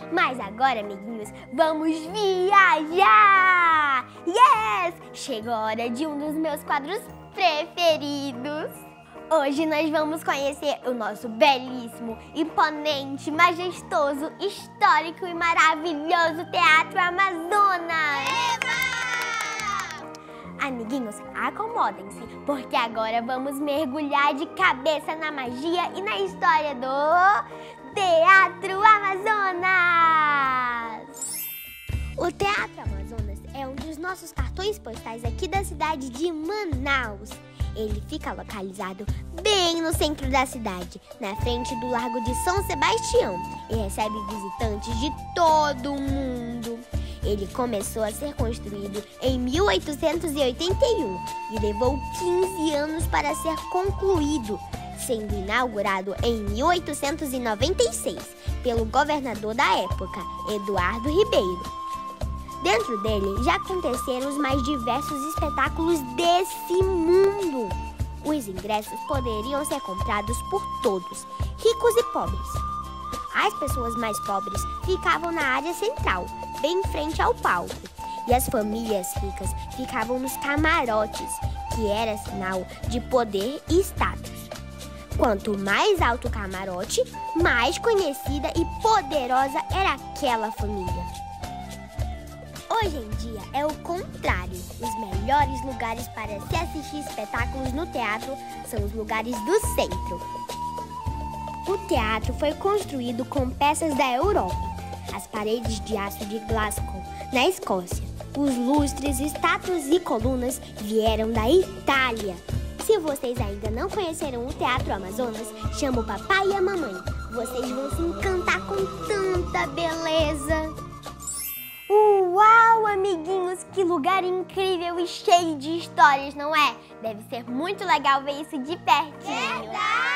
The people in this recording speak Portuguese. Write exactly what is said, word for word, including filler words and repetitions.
Mas agora, amiguinhos, vamos viajar! Yes! Chegou a hora de um dos meus quadros preferidos. Hoje nós vamos conhecer o nosso belíssimo, imponente, majestoso, histórico e maravilhoso Teatro Amazonas! Eba! Amiguinhos, acomodem-se, porque agora vamos mergulhar de cabeça na magia e na história do Teatro Amazonas! O Teatro Amazonas é um dos nossos cartões postais aqui da cidade de Manaus. Ele fica localizado bem no centro da cidade, na frente do Largo de São Sebastião, e recebe visitantes de todo o mundo. Ele começou a ser construído em mil oitocentos e oitenta e um e levou quinze anos para ser concluído, sendo inaugurado em mil oitocentos e noventa e seis pelo governador da época, Eduardo Ribeiro. Dentro dele já aconteceram os mais diversos espetáculos desse mundo. Os ingressos poderiam ser comprados por todos, ricos e pobres. As pessoas mais pobres ficavam na área central, bem em frente ao palco, e as famílias ricas ficavam nos camarotes, que era sinal de poder e status. Quanto mais alto o camarote, mais conhecida e poderosa era aquela família. Hoje em dia é o contrário. Os melhores lugares para se assistir espetáculos no teatro são os lugares do centro. O teatro foi construído com peças da Europa. As paredes de aço de Glasgow, na Escócia. Os lustres, estátuas e colunas vieram da Itália. Se vocês ainda não conheceram o Teatro Amazonas, chama o papai e a mamãe. Vocês vão se encantar com tanta beleza. Uau, amiguinhos, que lugar incrível e cheio de histórias, não é? Deve ser muito legal ver isso de pertinho. Verdade!